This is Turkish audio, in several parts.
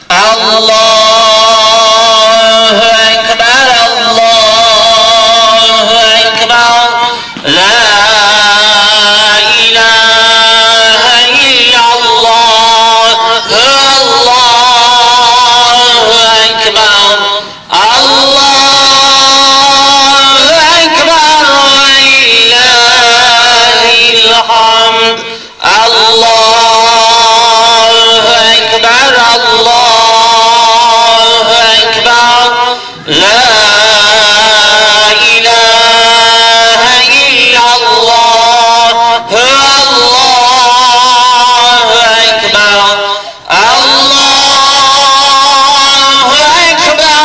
الله أكبر الله أكبر لا إله إلا الله الله أكبر الله أكبر ولله الحمد الله أكبر الله أكبر لا إله إلا الله الله أكبر الله أكبر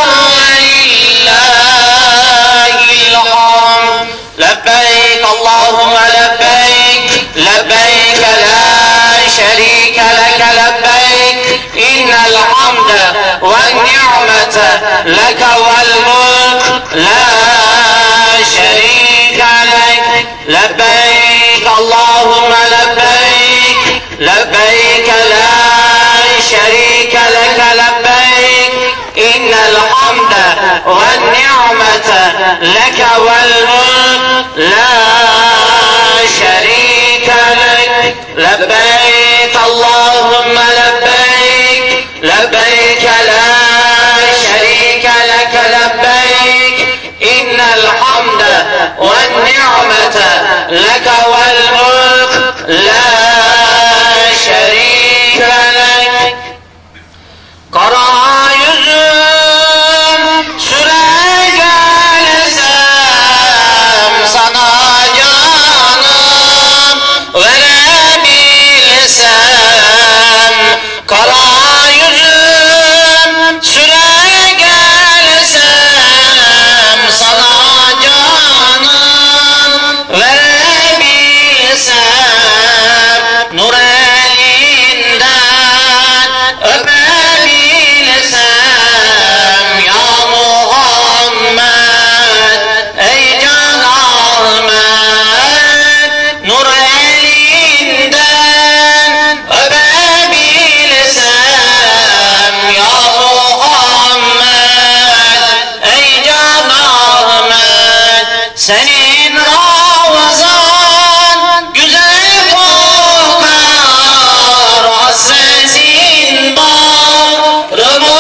ولله الحمد لبيك اللهم لبيك لبيك لا شريك لك لبيك إن الحمد والنعمة لك والملك لا شريك لك لبيك اللهم لبيك لبيك لا شريك لك لبيك إن الحمد والنعمة لك والملك لا شريك لك لبيك اللهم لبيك لبيك لا شريك لك لبيك إن الحمد والنعمة لك والملك لا şerik lek. Kara yüzüm süre gelsem sana canım verebilsem. Kara yüzüm süre gelsem sana canım verebilsem. Nur elinden öpebilsem ya Muhammed ey Can Ahmet. Nur elinden öpebilsem ya Muhammed ey Can Ahmet. Senin ravzan güzel kokar, hasretin bağrımı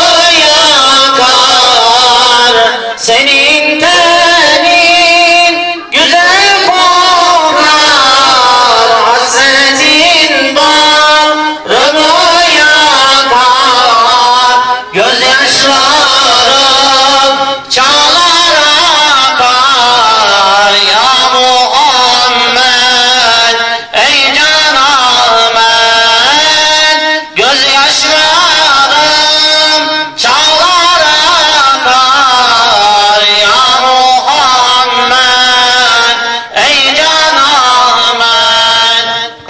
yakar. Senin tenin güzel kokar, hasretin bağrımı yakar. Gözyaşlarım çağlar akar ya Muhammed ey Can Ahmet. Gözyaşlarım çağlar akar ya Muhammed ey Can Ahmet.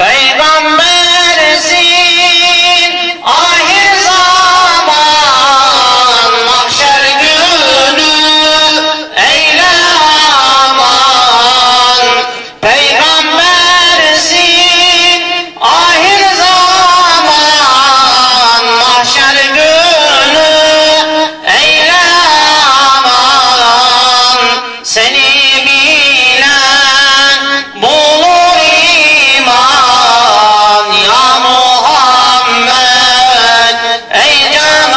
Peygambersin ahir zaman, mahşer günü eyle aman. Peygambersin ahir zaman, mahşer günü eyle aman. Seni bilen bulur iman ya Muhammed ey Can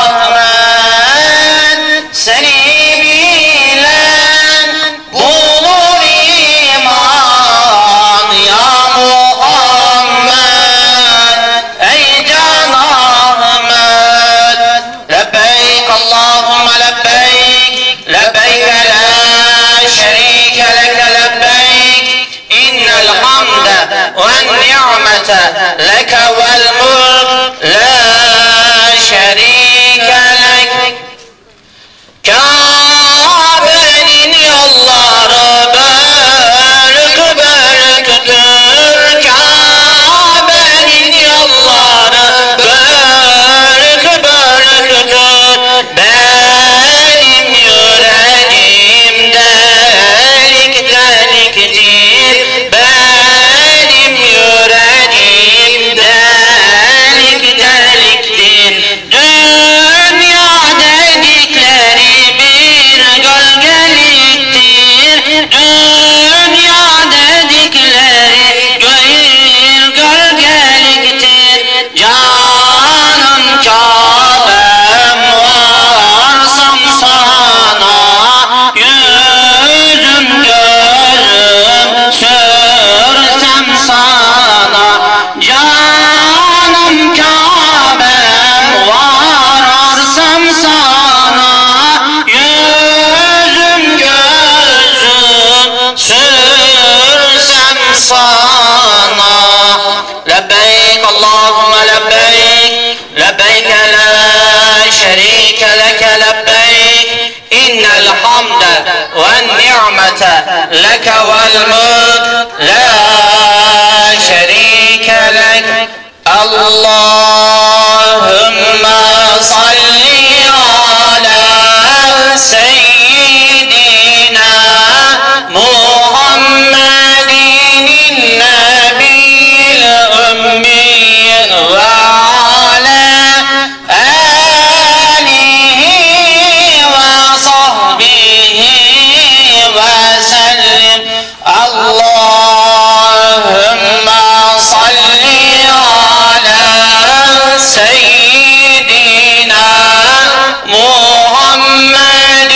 Ahmet. Seni bilen bulur iman ya Muhammed ey Can Ahmet. Lebbeyk Allahümme lebbeyk lebbeyk la şerike leke lebbeyk innel hamde ven ni'mete leke vel mulk la şerike lek. Kabe'nin yolları bölük bölüktür. Kabe'nin yolları bölük bölüktür. Benim yüreğim delik deliktir. Benim yüreğim والنعمة لك والملك لا شريك لك اللهم صل على سيدنا محمد النبي الأمي وعلى آله وصحبه وسلم اللهم صل على سيدنا محمد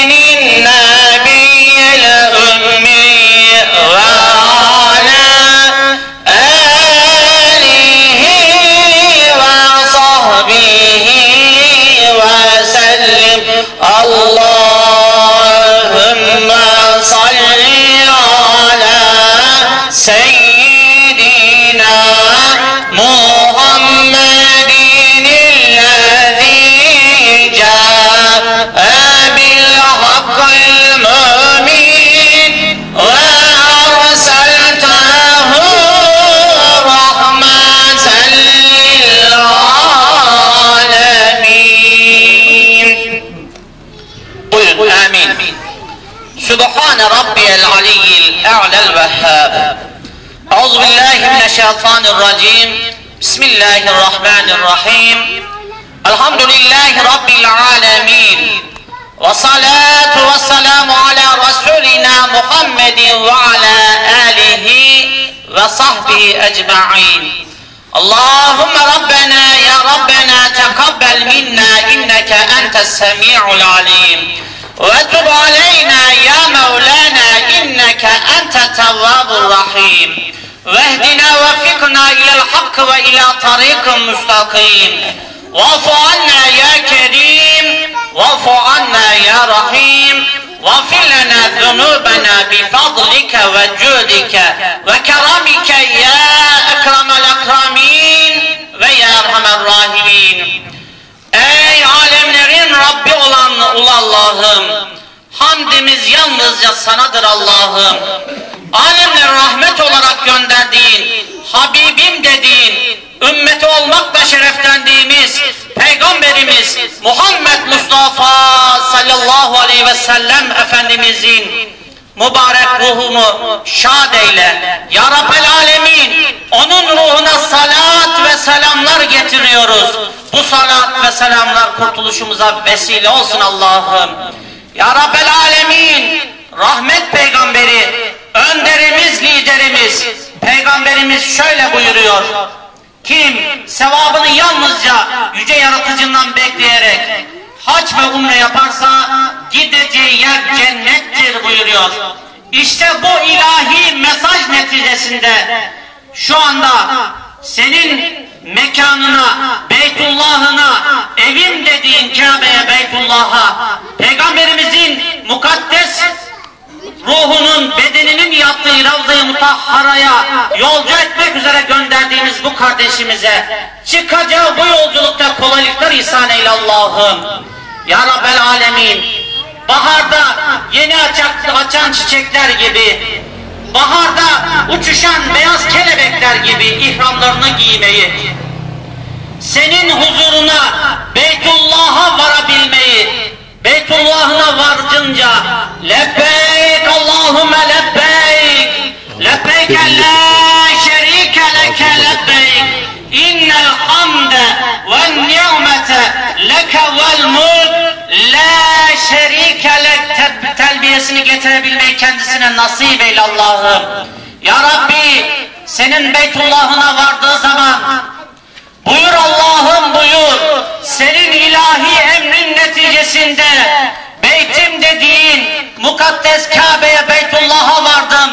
النبي الأمي وعلى آله وصحبه وسلم اللهم صل على سيدنا محمد الذي جاء بالحق المبين وأرسلته رحمة للعالمين. قل آمين. سبحان ربي العلي الأعلى الوهاب. أعوذ بالله من الشيطان الرجيم. بسم الله الرحمن الرحيم. الحمد لله رب العالمين والصلاة والسلام على رسولنا محمد وعلى آله وصحبه أجمعين. اللهم ربنا يا ربنا تقبل منا إنك أنت السميع العليم وتب علينا يا مولانا إنك أنت التواب الرحيم واهدنا وفقنا إلى الحق وإلى طريق مستقيم واعف عنا يا كريم واعف عنا يا رحيم واغفر لنا ذنوبنا بفضلك وجودك وكرمك يا أكرم الأكرمين ويا أرحم الراحمين. Ey alemlerin Rabbi olan ulu Allah'ım, hamdimiz yalnızca sanadır Allah'ım. Alemlere rahmet olarak gönderdiğin, Habibim dediğin, ümmeti olmakla şereflendiğimiz Peygamberimiz Muhammed Mustafa sallallahu aleyhi ve sellem Efendimizin mübarek ruhunu şad eyle. Ya Rabbel Alemin, onun ruhuna salat ve selamlar getiriyoruz. Bu salat ve selamlar kurtuluşumuza vesile olsun Allah'ım. Ya Rabbel Alemin, rahmet peygamberi, önderimiz, liderimiz, peygamberimiz şöyle buyuruyor. Kim sevabını yalnızca yüce yaratıcından bekleyerek hac ve umre yaparsa gideceği yer cennettir buyuruyor. İşte bu ilahi mesaj neticesinde şu anda senin mekanına, Beytullah'ına, evim dediğin Kabe'ye, Beytullah'a, Peygamberimizin mukaddes ruhunun, bedeninin yattığı Ravza-i Mutahhara'ya yolcu etmek üzere gönderdiğimiz bu kardeşimize çıkacağı bu yolculukta kolaylıklar ihsan eyle Allah'ım. Ya Rabbel Alemin, baharda yeni açan çiçekler gibi, baharda uçuşan beyaz kelebekler gibi ihramlarını giymeyi, senin huzuruna, Beytullah'a varabilmeyi, Beytullah'ına varcınca lebbeyk Allahümme lebbeyk lebbeyke la şerike leke lebbeyk innel hamde ve ni'mete leke vel mulk la şerike lek telbiyesini getirebilmeyi kendisine nasip eyle Allah'ım. Ya Rabbi, senin Beytullah'ına vardığı zaman buyur Allah'ım buyur, senin ilahi emrin neticesinde beytim dediğin mukaddes Kabe'ye, Beytullah'a vardım.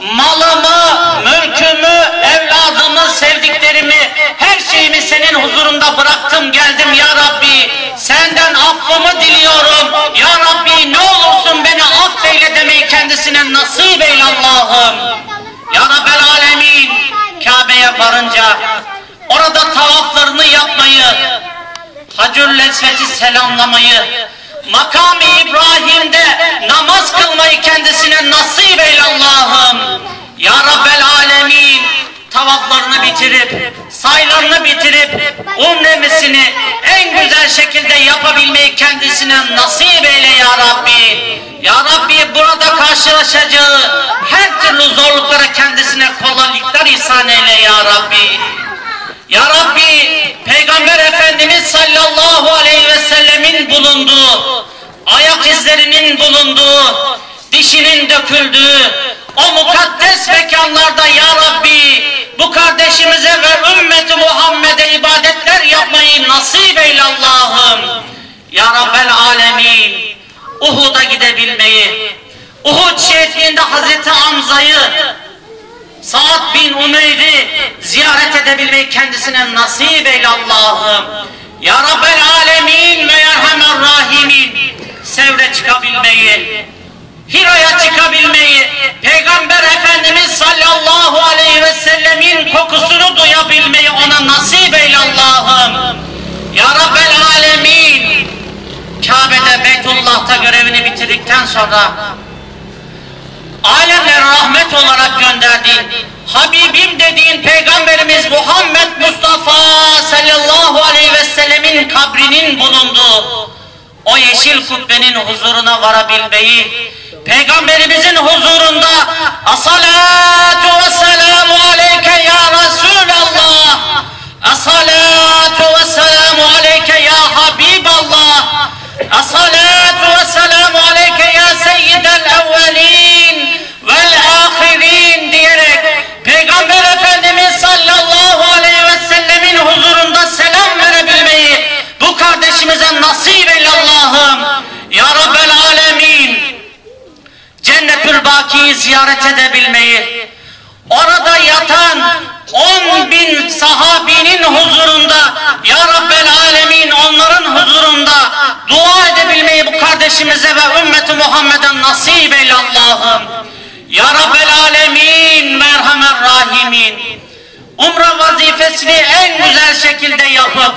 Malımı, mülkümü, evladımı, sevdiklerimi, her şeyimi senin huzurunda bıraktım geldim ya Rabbi. Senden affımı diliyorum. Ya Rabbi, ne olursun beni affeyle demeyi kendisine nasip eyle Allah'ım. Ya Rabbel Alemin, Kabe'ye varınca orada tavaflarını yapmayı, Hacerül Esved'i selamlamayı, Makam-ı İbrahim'de namaz kılmayı kendisine nasip eyle Allah'ım. Ya Rabbel Alemin, tavaflarını bitirip, saylarını bitirip, umremesini en güzel şekilde yapabilmeyi kendisine nasip eyle ya Rabbi. Ya Rabbi, burada karşılaşacağı her türlü zorluklara kendisine kolaylıklar ihsan eyle ya Rabbi. Ya Rabbi, Peygamber Efendimiz sallallahu aleyhi ve sellemin bulunduğu, ayak izlerinin bulunduğu, dişinin döküldüğü o mukaddes mekanlarda ya Rabbi, bu kardeşimize ve ümmeti Muhammed'e ibadetler yapmayı nasip eyle Allah'ım. Ya Rabbel Alemin, Uhud'a gidebilmeyi, Uhud şehitliğinde Hazreti Hamza'yı, Sa'd bin Umeyr'i ziyaret edebilmeyi kendisine nasip eyle Allah'ım. Ya Rabbel Alemin ve Yerhamer Rahimin, Sevr'e çıkabilmeyi, Hira'ya çıkabilmeyi, Peygamber Efendimiz sallallahu aleyhi ve sellemin kokusunu duyabilmeyi ona nasip eyle Allah'ım. Ya Rabbel Alemin, Kabe'de, Beytullah'ta görevini bitirdikten sonra alemlere rahmet olarak gönderdiğin, Habibim dediğin Peygamberimiz Muhammed Mustafa sallallahu aleyhi ve sellemin kabrinin bulunduğu o yeşil kubbenin huzuruna varabilmeyi, Peygamberimizin huzurunda "As-salatu ve-selamu aleyke ya Resulallah, as-salatu ve-selamu aleyke ya Habiballah, as-salatu ve-selamu aleyke ya seyyidel evvelin vel-ahirin" diyerek Peygamber Efendimiz sallallahu aleyhi ve sellemin huzurunda selam verebilmeyi bu kardeşimize nasip eyle Allah'ım. Ya Rabbel Alemin, Cennetül Baki'yi ziyaret edebilmeyi, orada yatan 10.000 sahabinin huzurunda, Ya Rabbel Alemin, onların huzurunda dua edebilmeyi bu kardeşimize ve ümmeti Muhammed'e nasip eyle Allah'ım. Ya Rabbel Alemin, Merhamer Rahimin, umre vazifesini en güzel şekilde yapıp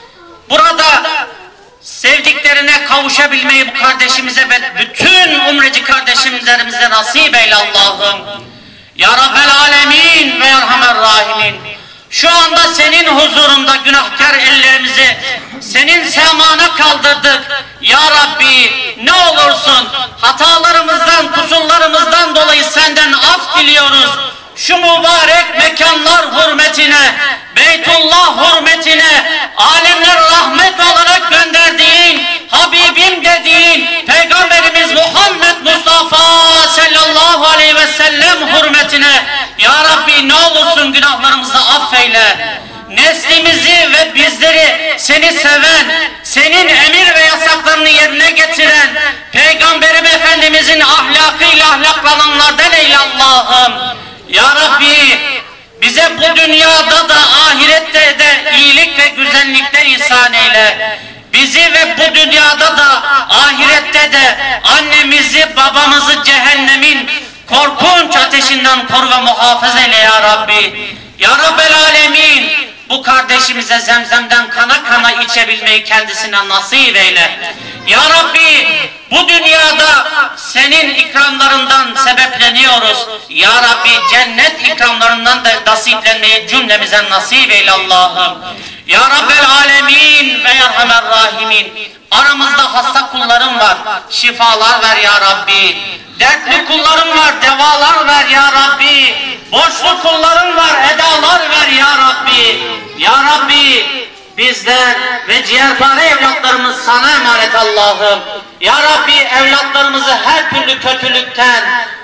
burada sevdiklerine kavuşabilmeyi bu kardeşimize ve bütün umreci kardeşlerimize nasip eyle Allah'ım. Ya Rabbel Alemin ve Yerhamer Rahimin, şu anda senin huzurunda günahkar ellerimizi senin semana kaldırdık. Ya Rabbi, ne olursun hatalarımızdan, kusurlarımızdan dolayı senden af diliyoruz. Şu mübarek mekanlar hürmetine, Beytullah hürmetine, alemler rahmet olarak gönderdiğin, Habibim dediğin Peygamberimiz Muhammed Mustafa sallallahu aleyhi ve sellem hürmetine, Ya Rabbi ne olursun günahlarımızı affeyle. Neslimizi ve bizleri seni seven, senin emir ve yasaklarını yerine getiren, Peygamberim Efendimizin ahlakıyla ahlaklananlardan eyle Allah'ım. Ya Rabbi, bize bu dünyada da ahirette de iyilik ve güzellikler ihsan eyle. Bizi ve bu dünyada da ahirette de annemizi, babamızı cehennemin korkunç ateşinden koru ve muhafaza eyle ya Rabbi. Ya Rabbel Alemin, bu kardeşimize zemzemden kana kana içebilmeyi kendisine nasip eyle. Ya Rabbi, bu dünyada senin ikramlarından sebepleniyoruz. Ya Rabbi, cennet ikramlarından da nasiplenmeyi cümlemize nasip eyle Allah'ım. Ya Rabbel Alemin ve Yerhamer Rahimin, aramızda hasta kullarım var, şifalar ver ya Rabbi. Dertli kullarım var, devalar ver ya Rabbi. Borçlu kullarım var, edalar ver ya Rabbi. Ya Rabbi, bizler ve ciğerpare evlatlarımız sana emanet Allah'ım. Ya Rabbi, evlatlarımızı her türlü kötülükten,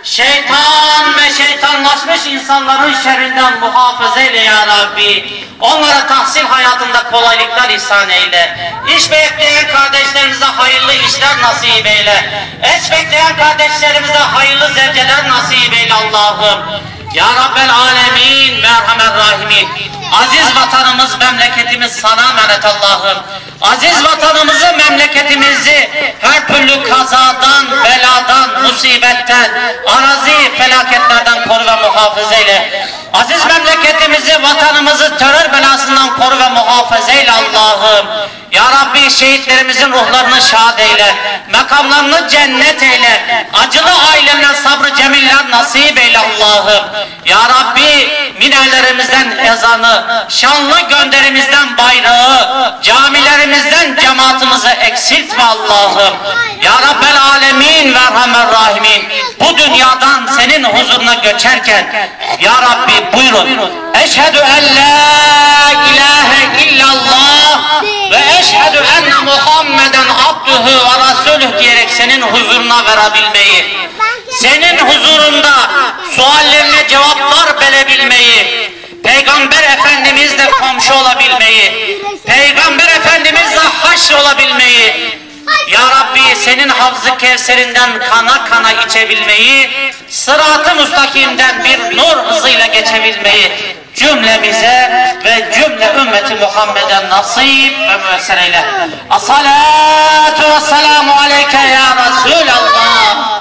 şeytan ve şeytanlaşmış insanların şerrinden muhafaza eyle ya Rabbi. Onlara tahsil hayatında kolaylıklar ihsan eyle. İş bekleyen kardeşlerimize hayırlı işler nasip eyle. Eş bekleyen kardeşlerimize hayırlı zevceler nasip eyle Allah'ım. Ya Rabbel Alemin, Merhamer Rahimin, aziz vatanımız, memleketimiz sana emanet Allah'ım. Aziz vatanımızı, memleketimizi her türlü kazadan, beladan, musibetten, arazi felaketlerden koru ve muhafaza eyle. Aziz memleketimizi, vatanımızı terör belasından koru ve muhafaza eyle Allah'ım. Ya Rabbi şehitlerimizin ruhlarını şad eyle, makamlarını cennet eyle, acılı ailemle sabrı cemiller nasip eyle Allah'ım. Ya Rabbi minarelerimizden ezanı, şanlı gönderimizden bayrağı, camilerimizden cemaatimizi eksiltme Allah'ım. Ya Rabbel Alemin ve Erhamer Rahimin, bu dünyadan senin huzuruna göçerken Ya Rabbi buyurun. Eşhedü en la ilahe illallah ve eşhedü enne Muhammeden abdühü ve rasulüh diyerek senin huzuruna varabilmeyi, senin huzurunda suallerine cevaplar verebilmeyi, Peygamber Efendimizle komşu olabilmeyi, Peygamber Efendimizle haşr olabilmeyi, Ya Rabbi senin Havz-ı Kevser'inden kana kana içebilmeyi, sırat-ı müstakimden bir nur hızıyla geçebilmeyi cümlemize ve cümle ümmeti Muhammed'e nasip ve müessir eyle. As-salatu ve selamu aleyke ya Resulallah.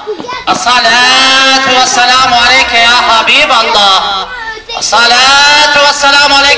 As-salatu ve selamu aleyke ya Habiballah. As-salatu ve selamu aleyke